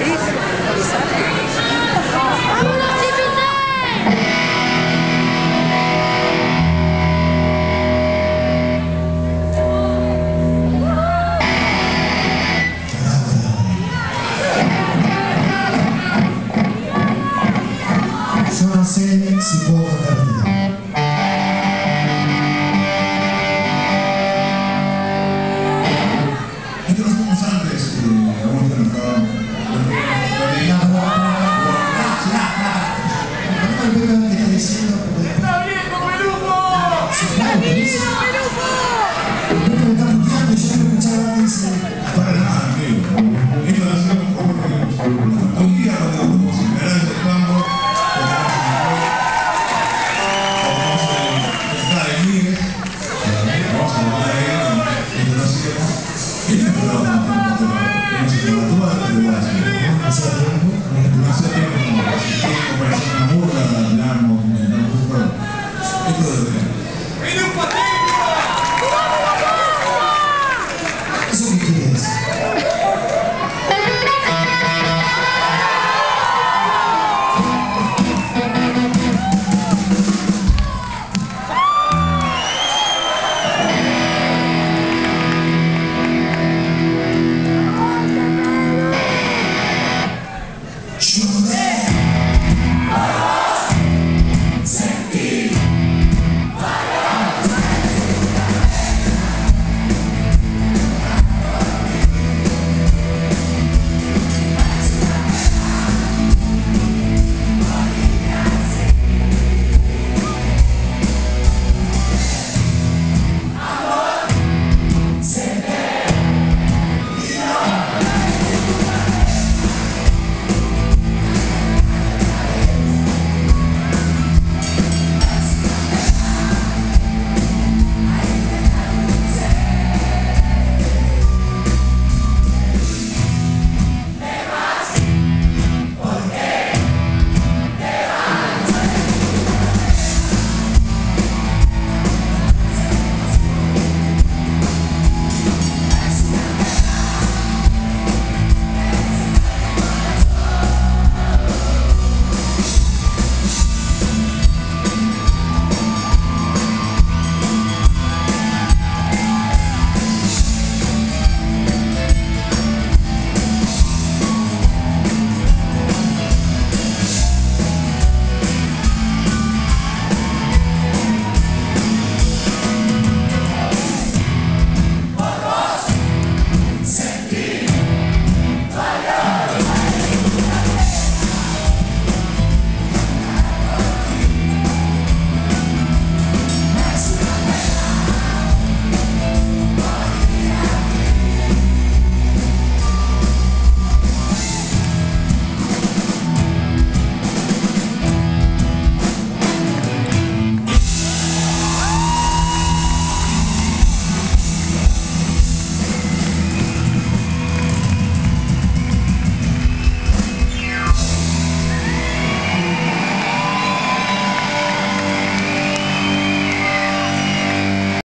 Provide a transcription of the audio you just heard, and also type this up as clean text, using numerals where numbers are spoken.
Yo no sé si puedo contarte. Esto lo hicimos antes, algunos que no estaban. No me veo que está diciendo. ¡Está viejo, peluco! ¡Está viejo, peluco! No me está escuchando y yo no escuchaba que dice. Para nada, amigo.